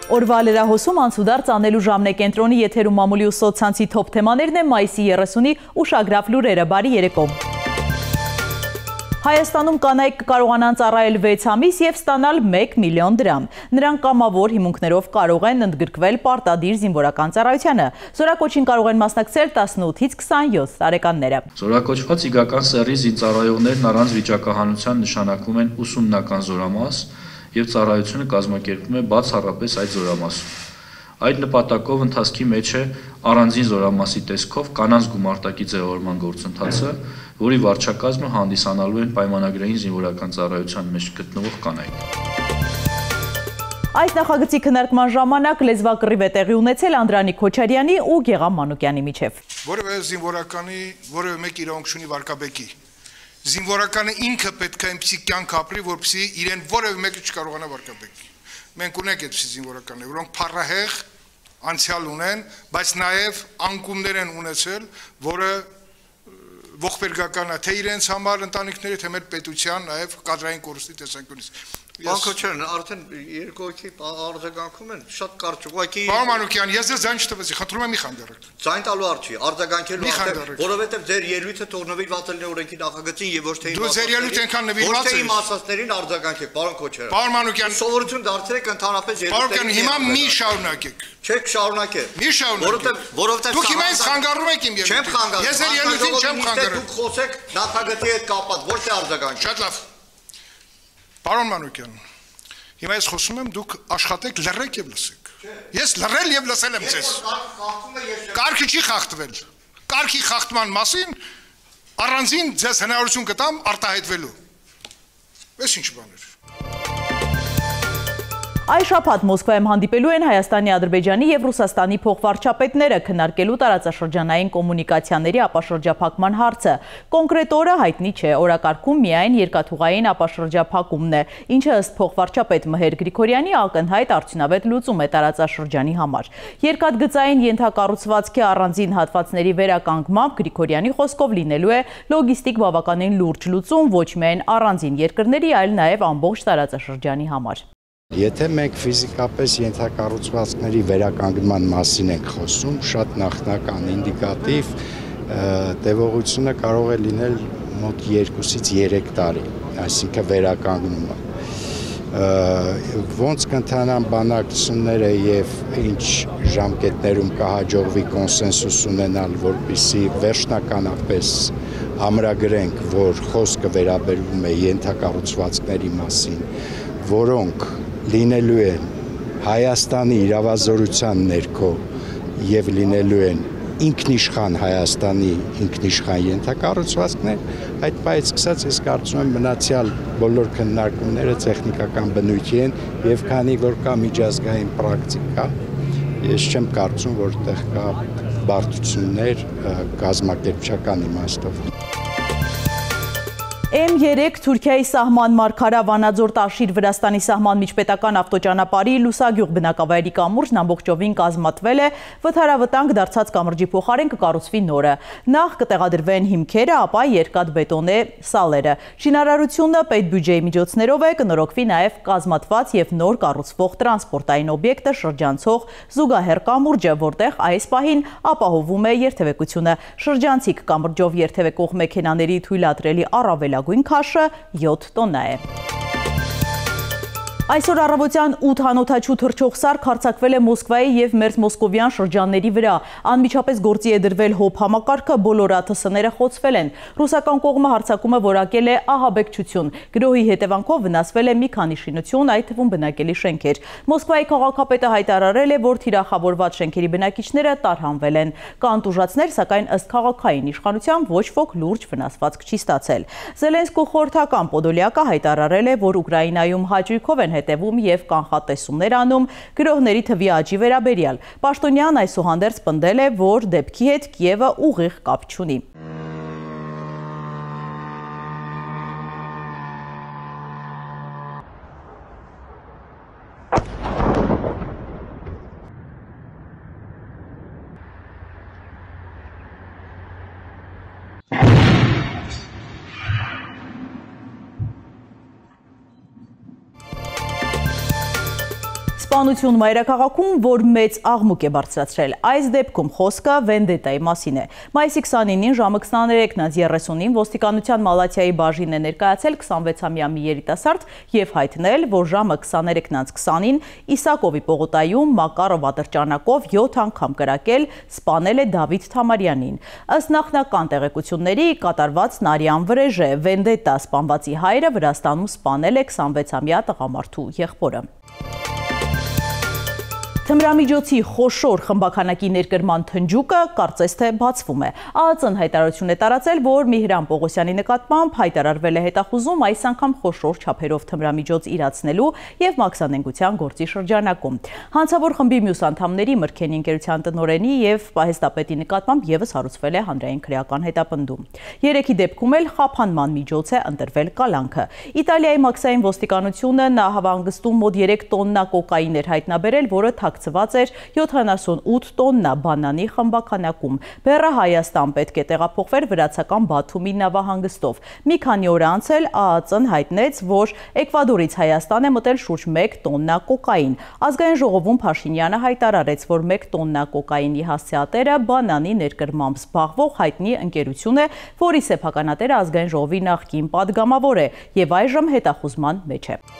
Օրվա լրահոսում անցուդարձ անելու ժամն է կենտրոնի եթերում մամուլի ու սոցցանցի թոփ թեմաներն են մայիսի 30-ի ուշագրավ լուրերը։ Բարի երեկո։ Հայաստանում կանայք կարողանան ծառայել 6 ամիս եւ ստանալ 1 միլիոն դրամ։ Նրանք կամավոր հիմունքներով կարող են ընդգրկվել պարտադիր զինվորական ծառայությանը։ Զորակոչին կարող են մասնակցել 18-ից 27 տարեկանները։ Զորակոչված իգական սեռի զինծառայողներն առանց վիճակահանության նշանակվում են ուսումնական զորամաս եւ ծառայությունը կազմակերպվում է բացառապես այդ զորամասում։ Այդ նպատակով ընթացքի մեջ է առանձին զորամասի տեսքով կանանց գումարտակի ձևավորման գործընթացը, որի վարչակազմը հանդիսանալու են պայմանագրային զինվորական ծառայության մեջ գտնվող կանայք։ Այս նախագծի քննարկման ժամանակ լեզվակռիվ է տեղի ունեցել Անդրանիկ Քոչարյանի ու Գեղամ Մանուկյանի միջև։ Որևէ զինվորականի որևէ մեկ իրավունք չունի վարկաբեկի։ Զինվորականը ինքը պետք է այնպիսի կյանք ապրի, որպեսզի իրեն որևէ մեկը չկարողանա վարկաբեկի։ Մենք ունենք այդպիսի զինվորականներ, որոնք փառահեղ անցյալ ունեն, բայց նաև անկումներ են ունեցել, որը ողբերգական է թե իրենց համար ընտանիքների, թե մեր պետության, նաև կադրային կորուստի տեսանկյունից։ Պարոն Քոչարյան, արդեն երկու հոգի արձագանքում են, շատ կարճ ուղղակի։ Պարոն Մանուկյան, ես ձեզ ձայն չտվեցի, խնդրում եմ մի խանգարեք։ Ձայն տալու արժի, արձագանքելու արդեն, որովհետև ձեր ելույթը թողնվիրված է օրենքի նախագծին եւ ոչ թե Դու ձեր ելույթը այնքան նվիրված ես։ Ոչ թե իմ ասածներին արձագանքեք, պարոն Քոչարյան։ Պարոն Մանուկյան, սովորություն դարձրեք ընդհանրապես ելույթը։ Պարոն, հիմա մի շարունակեք։ Չեք շարունակել։ Մի շարունակեք։ Որովհետև դուք հիմա ինձ խանգարում եք իմ ելույթը։ Չեմ խանգարում։ Ես ձեր ելույթին չեմ խանգարում։ Դուք խոսեք նախագծի հետ կապված, ոչ թե արձագանք։ Շատ լավ։ Պարոն Մանուկյան, հիմա ես խոսում եմ, դուք աշխատեք, լռեք եւ լսեք։ Ես լռել եւ լսել եմ ձեզ։ Կարգի չի խախտվել։ Կարգի խախտման մասին առանձին ձեզ հնարավորություն կտամ արտահայտվելու։ Էս ինչ բան է։ Այս շաբաթ Մոսկվայում հանդիպելու են Հայաստանի, Ադրբեջանի եւ Ռուսաստանի փոխվարչապետները քննարկելու տարածաշրջանային կոմունիկացիաների ապաշրջափակման հարցը։ Կոնկրետ օրը հայտնի չէ, օրակարգում միայն երկաթուղային ապաշրջափակումն է, ինչը ըստ փոխվարչապետ Մհեր Գրիգորյանի ակնհայտ արդյունավետ լուծում է տարածաշրջանի համար։ Երկաթգծային ենթակառուցվածքի առանձին հատվածների վերականգնմամբ Գրիգորյանի խոսքով լինելու է լոգիստիկ բավականին լուրջ լուծում ոչ միայն առանձին երկրների, այլ նաեւ ամբողջ տարածաշրջանի համար։ Եթե մենք ֆիզիկապես ենթակառուցվածքների վերականգնման մասին ենք խոսում, շատ նախնական ինդիկատիվ տևողությունը կարող է լինել մոտ 2-ից 3 տարի, այսինքն վերականգնումը։ Ոնց կընթանան բանակցությունները եւ ինչ ժամկետներում կհաջողվի կոնսենսուս ունենալ, որպեսզի վերջնականապես ամրագրենք, որ խոսքը վերաբերվում է ենթակառուցվածքների մասին, որոնք լինելու են Հայաստանի իրավազորության ներքո եւ լինելու են ինքնիշխան Հայաստանի ինքնիշխան ենթակառուցվածքներ, այդ պայից սկսած ես կարծում եմ մնացյալ բոլոր քննարկումները տեխնիկական բնույթի են եւ քանի որ կա միջազգային պրակտիկա, ես չեմ կարծում որ այդտեղ կա բարդություններ կազմակերպչական իմաստով։ M3 Թուրքիայի սահման մարգարա Վանաձոր Տաշիր Վրաստանի սահման միջպետական ավտոճանապարհի Լուսագյուղ բնակավայրի կամուրջն ամբողջովին կազմատվել է, վթարավտանգ դարձած կամրջի փոխարեն կկառուցվի նորը։ Նախ կտեղադրվեն հիմքերը, ապա երկաթբետոնե սալերը։ Շինարարությունը պետբյուջեի միջոցներով է, կնորոգվի նաև կազմատված եւ նոր կառուցվող տրանսպորտային օբյեկտը շրջանցող զուգահեռ կամուրջը, որտեղ այս պահին ապահովում է երթևեկությունը։ Շրջանցիկ կամրջով երթևեկող մեքենաների թույլատրելի առավելագույն քաշը 7 տոննա է։ Այսօր առավոտյան 8 հանոթաչու թռչող սարք հարձակվել է Մոսկվայի եւ մերձմոսկովյան շրջանների վրա։ Անմիջապես գործի է դրվել հոբ համակարգը, բոլոր ԱԹՍ-ները խոցվել են։ Ռուսական կողմը հարձակումը որակել է ահաբեկչություն։ Գրոհի հետևանքով վնասվել է մի քանի շինություն, այդ թվում բնակելի շենքեր։ Մոսկվայի քաղաքապետը հայտարարել է, որ թիրախավորված շենքերի բնակիչները տարհանվել են։ Կան տուժածներ, սակայն ըստ քաղաքային իշխանության ոչ ոք լուրջ վնասվածք չի ստացել։ Զելենսկու խորհրդական Պոդոլյակը հայտարարել է, որ Ուկրաինայում հաճույքով են հետևում եւ կանխատեսումներ անում գրոհների թվի աճի վերաբերյալ։ Պաշտոնյան այսուհանդերձ պնդել է, որ դեպքի հետ Կիևը ուղիղ կապ չունի։ Սպանություն մայրաքաղաքում, որ մեծ աղմուկ է բարձրացրել։ Այս դեպքում խոսքը վենդետայի մասին է։ Մայիսի 29-ին ժամը 23:30-ին ոստիկանության Մալաթիայի բաժինն է ներկայացել 26-ամյա մի երիտասարդ եւ հայտնել, որ ժամը 23:20-ին Իսակովի պողոտայում Մակարով ատրճանակով 7 անգամ կրակել, սպանել է Դավիթ Թամարյանին։ Ըստ նախնական տեղեկությունների կատարված նարի անվրեժ է։ Վենդետա սպանվածի հայրը Վրաստանում սպանել է 26-ամյա տղամարդու եղբորը։ Թմրամիջոցի խոշոր խմբականակի ներկրման թնջուկը կարծես թե բացվում է։ ԱԱԾ-ն հայտարարություն է տարածել, որ Միհրան Պողոսյանի նկատմամբ հայտարարվել է հետախուզում այս անգամ խոշոր չափերով թմրամիջոց իրացնելու եւ մաքսանենգության գործի շրջանակում։ Հանցավոր խմբի մյուս անդամների Մրգենի ընկերության տնօրենի եւ պահեստապետի նկատմամբ եւս հարուցվել է հանրային քրեական հետապնդում։ Երեքի դեպքում էլ խափանման միջոց է ընտրվել կալանքը։ Իտալիայի մաքսային ոստիկանությունը նահանգստում մոտ 3 տոննա կոկաին էր հայտնաբերել, որը ցված էր 78 տոննա բանանի խմբականակում։ Բեռը Հայաստան պետք է տեղափոխվեր վրացական Բաթումի նավահանգստով։ Մի քանի օր անց էլ ԱԱԾ-ն հայտնեց, որ Էկվադորից Հայաստան է մտել շուրջ 1 տոննա կոկային։ Ազգային ժողովում Փաշինյանը հայտարարեց, որ 1 տոննա կոկայինի հասցեատերը բանանի ներկրմամբ զբաղվող հայտնի ընկերություն է, որի սեփականատերը ազգային ժողովի նախկին падգամավոր է եւ այժմ հետախուզման մեջ է։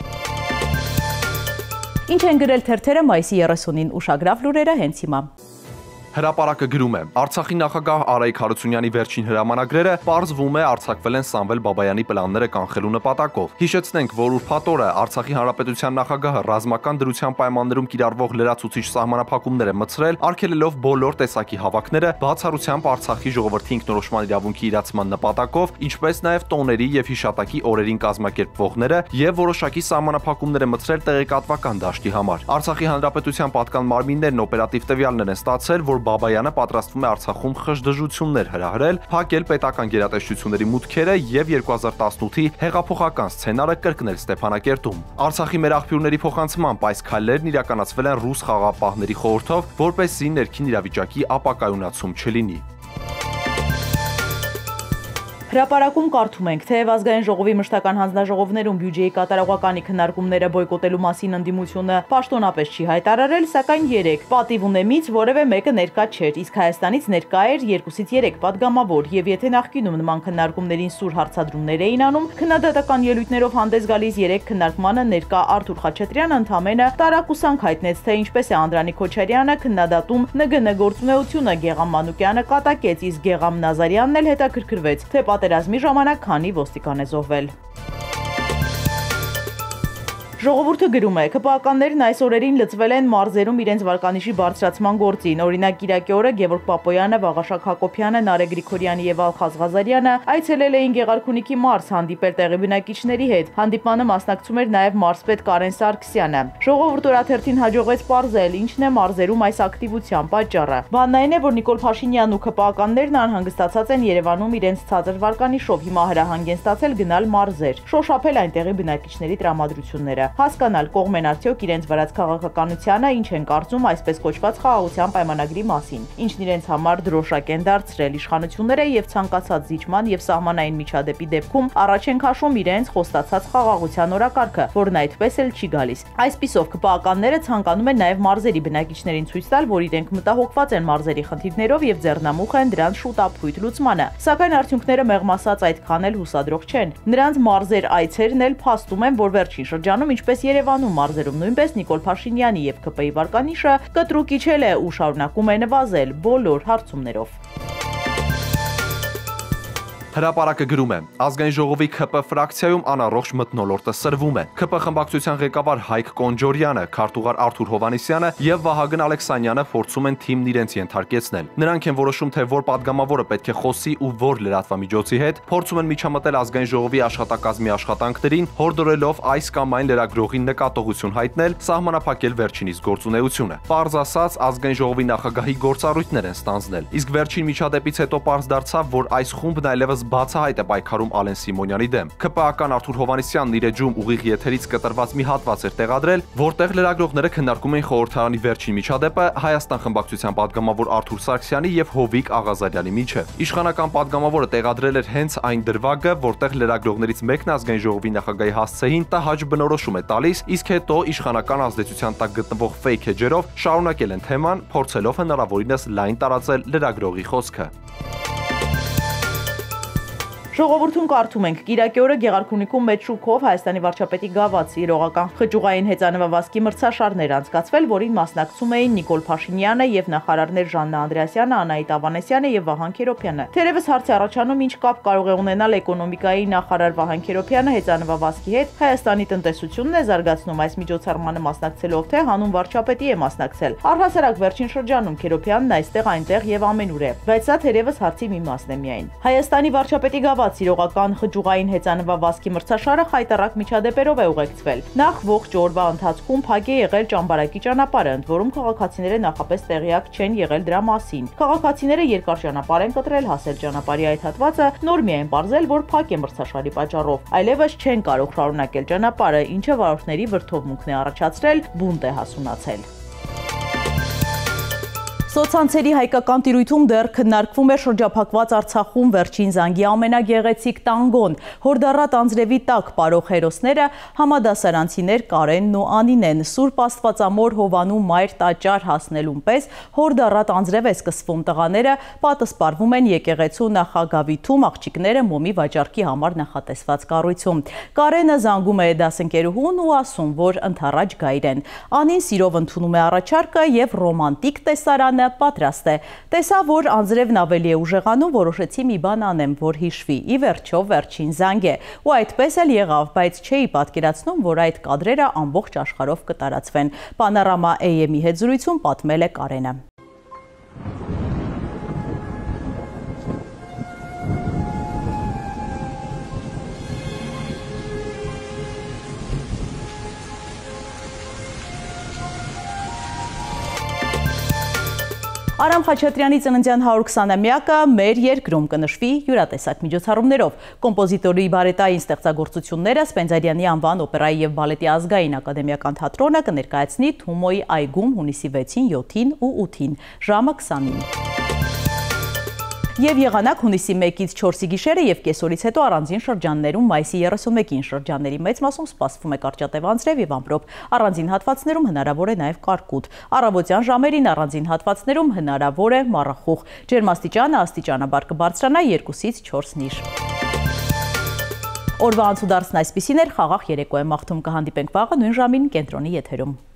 Ինչ են գրել թերթերը մայիսի 30-ին ուշագրավ լուրերը հենց հիմա։ Հրապարակը գրում է. Արցախի նախագահ Արայիկ Հարությունյանի վերջին հրամանագրերը պարզվում է արձակվել են Սամվել Բաբայանի պլանները կանխելու նպատակով։ Հիշեցնենք, որ ուրբաթ օրը Արցախի հանրապետության նախագահը ռազմական դրության պայմաններում կիրառվող լրացուցիչ սահմանափակումներ է մտցրել, արգելելով բոլոր տեսակի հավաքները, բացառությամբ Արցախի ժողովրդի ինքնորոշման իրավունքի իրացման նպատակով, ինչպես նաև տոների եւ հիշատակի օրերին կազմակերպվողները եւ որոշակի սահմանափակումներ է մտցրել տեղեկատվական դաշտի համար։ Արցախի հանրապետության պատկան մարմիններն օպերատիվ տվյալներ են ստացել, որ Բաբայանը պատրաստվում է Արցախում խժդժություններ հրահրել, փակել պետական գերատեսչությունների մուտքերը եւ 2018-ի հեղափոխական սցենարը կրկնել Ստեփանակերտում։ Արցախի մեր աղբյուրների փոխանցմամբ այս քայլերն իրականացվել են ռուս խաղաղապահների խորհրդով, որպեսզի ներքին իրավիճակի ապակայունացում չլինի։ Հրապարակում կարդում ենք, թեև ազգային ժողովի մշտական հանձնաժողովներում բյուջեի կատարողականի քննարկումները բոյկոտելու մասին ընդդիմությունը պաշտոնապես չի հայտարարել, սակայն 3 պատիվ ունեմից որևէ մեկը ներկա չէր, իսկ Հայաստանից ներկա էր 2-ից 3 падգամավոր, եւ եթե նախկինում նման քննարկումներին սուր հարցադրումներ էին անում, քննադատական ելույթներով հանդես գալիս 3 քննարկմանը ներկա Արթուր Խաչատրյանը ընդամենը տարակուսանք հայտնեց, թե ինչպես է Անդրանիկ Քոչարյանը քննադատում ՆԳՆ գործունեությունը, Գեգամ Մանուկյանը կատակեց, իսկ Գեգամ Նազարյանն էլ հետաքրքրվեց, թե պատերազմի ժամանակ քանի ոստիկան է զոհվել։ Ժողովուրդը գրում է, ԿՊԱ-ականներն այս օրերին լծվել են մարզերում իրենց վարկանիշի բարձրացման գործին։ Օրինակ Կիրակի օրը Գևորգ Պապոյանը, Վաղաշակ Հակոբյանը, Նարեկ Գրիգորյանը եւ Ալխազ Ղազարյանը այցելել էին Գեղարքունիքի մարզ հանդիպել տեղի բնակիչների հետ։ Հանդիպանը մասնակցում էր նաեւ մարզպետ Կարեն Սարգսյանը։ Ժողովուրդ օրաթերթին հաջողվեց պարզել, ինչն է մարզերում այս ակտիվության պատճառը։ Բանն այն է, որ Նիկոլ Փաշինյանն ու ԿՊԱ-ականներն անհանգստացած են Երևանում իրենց ցածր վարկանիշով, հիմա հրահանգ են ստացել գնալ մարզեր, շոշափել այնտեղի բնակիչների տրամադրությունները։ Հասկանալ կողմ են արդյոք իրենց վարած քաղաքականությանը, ինչ են կարծում այսպես կոչված խաղաղության պայմանագրի մասին, ինչն իրենց համար դրոշակ են դարձրել իշխանությունները եւ ցանկացած զիջման եւ սահմանային միջադեպի դեպքում առաջ են քաշում իրենց խոստացած խաղաղության օրակարգը, որն այդպես էլ չի գալիս։ Այսպիսով ԿՊԱ-ականները ցանկանում են նաեւ մարզերի բնակիչներին ցույց տալ, որ իրենք մտահոգված են մարզերի խնդիրներով եւ ձեռնամուխ են դրանց շուտապույտ լուծմանը։ Սակայն արդյունքները մեղմ ասած այդքան էլ հուսադրող չեն։ Նրանց մարզեր այցերն էլ փաստում են, որ վերջին շրջանում ինչպես Երևանում մարզերում նույնպես Նիկոլ Փաշինյանի եւ ԿՊ-ի վարկանիշը կտրուկ իջել է ու շարունակում է նվազել բոլոր հարցումներով։ Հրապարակը գրում է. Ազգային ժողովի ՔՊ ֆրակցիայում անառողջ մթնոլորտը սրվում է։ ՔՊ խմբակցության ղեկավար Հայկ Կոնջորյանը, քարտուղար Արթուր Հովհաննիսյանը եւ Վահագն Ալեքսանյանը փորձում են թիմն իրենց ենթարկեցնել։ Նրանք են որոշում, թե որ падգամավորը պետք է խոսի ու որ լրատվամիջոցի հետ, փորձում են միջամտել ազգային ժողովի աշխատակազմի աշխատանքներին, հորդորելով այս կամ այն լրագրողին նկատողություն հայտնել, սահմանափակել վերջինիս գործունեությունը։ Պարզ ասած, ազգային ժողովի նախագահի գործառույթներ են ստանձնել։ Իսկ վերջին միջադեպից հետո պարզ դարձավ, որ այս խումբն այլևս եւս բացահայտ է պայքարում Ալեն Սիմոնյանի դեմ։ ՔՊԱ-ական Արթուր Հովհաննիսյանն իր էջում ուղիղ եթերից կտրված մի հատված էր տեղադրել, որտեղ լրագրողները քննարկում էին խորհրդարանի վերջին միջադեպը Հայաստան խմբակցության падգամավոր Արթուր Սարգսյանի եւ Հովիկ Աղազարյանի միջեւ։ Իշխանական падգամավորը տեղադրել էր հենց այն դրվագը, որտեղ լրագրողներից մեկն ազգային ժողովի նախագահի հասցեին տհաճ բնորոշում է տալիս, իսկ հետո իշխանական ազդեցության տակ գտնվող ֆեյք էջերով շարունակել են թեման, փորձելով հնարավորինս լայն տարածել լրագրողի խոսքը։ Ժողովրդում կարդում ենք Կիրակի օրը Գեղարքունիքում մեծ շուկով Հայաստանի վարչապետի գավաթի իրողական խճուղային հեծանվավազքի մրցաշարներ անցկացվել, որին մասնակցում էին Նիկոլ Փաշինյանը եւ նախարարներ Ժաննա Անդրեասյանը, Անահիտ Ավանեսյանը եւ Վահան Քերոբյանը։ Թերևս հարց է առաջանում, ինչ կապ կարող է ունենալ էկոնոմիկայի նախարար Վահան Քերոբյանը հեծանվավազքի հետ, Հայաստանի տնտեսությունն է զարգացնում այս միջոցառմանը մասնակցելով, թե հանուն վարչապետի է մասնակցել։ Առհասարակ վերջին շրջանում Քերոբյանն այստեղ այնտեղ եւ ամենուր է, բայց սա թերևս հարցի մի մասն է միայն։ Հայաստանի վարչապետի իրողական խճուղային հեծանվավազքի մրցաշարը խայտառակ միջադեպերով է ուղեկցվել։ Նախ ողջ օրվա ընթացքում փակ է եղել ճամբարակի ճանապարհը, ընդ որում քաղաքացիները նախապես տեղյակ չեն եղել դրա մասին։ Քաղաքացիները երկար ճանապարհ են կտրել հասել ճանապարհի այդ հատվածը, նոր միայն պարզել, որ փակ է մրցաշարի պատճառով։ Այլևս չեն կարող շարունակել ճանապարհը, ինչը վարորդների վրդովմունքն է առաջացրել, բունտ է հասունացել։ Սոցցանցերի հայկական տիրույթում դեռ քննարկվում է շրջափակված Արցախում վերջին զանգի ամենագեղեցիկ տանգոն։ Հորդառատ անձրևի տակ պարող հերոսները համադասարանցիներ Կարենն ու Անինեն։ Սուրբ Աստվածամոր Հովանու մայր տաճար հասնելուն պես հորդառատ անձրև է սկսվում, տղաները պատսպարվում են եկեղեցու նախագավիթում, աղջիկները մոմի վաճառքի համար նախատեսված կառույցում։ Կարենը զանգում է դասընկերուհուն ու ասում, որ ընդառաջ գայր են։ Անին սիրով ընդունում է առաջարկը եւ ռոմանտիկ տեսարանը պատրաստ է։ Տեսա, որ անձրևն ավելի է ուժեղանում, որոշեցի մի բան անեմ, որ հիշվի։ Ի վերջո վերջին զանգ է։ Ու այդպես էլ եղավ, բայց չէի պատկերացնում, որ այդ կադրերը ամբողջ աշխարհով կտարածվեն։ Պանորամա AM-ի հետ զրույցում պատմել է Կարենը։ Արամ Խաչատրյանի ծննդյան 120-ամյակը մեր երկրում կնշվի յուրատեսակ միջոցառումներով։ Կոմպոզիտորի բարետային ստեղծագործությունները Սպենդիարյանի անվան օպերայի եւ բալետի ազգային ակադեմիական թատրոնը կներկայացնի Թումոյի այգում հունիսի 6-ին, 7-ին ու 8-ին, ժամը 20-ին։ Եվ եղանակ հունիսի 1-ից 4-ի գիշերը եւ կեսօրից հետո առանձին շրջաններում մայիսի 31-ին շրջանների մեծ մասում սպասվում է կարճատև անձրև եւ ամպրոպ։ Առանձին հատվածներում հնարավոր է նաեւ կարկուտ։ Առավոտյան ժամերին առանձին հատվածներում հնարավոր է մառախուղ։ Ջերմաստիճանը աստիճանաբար կբարձրանա 2-ից 4 նիշ։ Օրվա անցուդարձն այսպիսին էր, խաղաղ երեկո է մաղթում, կհանդիպենք վաղը նույն ժամին կենտրոնի եթերում։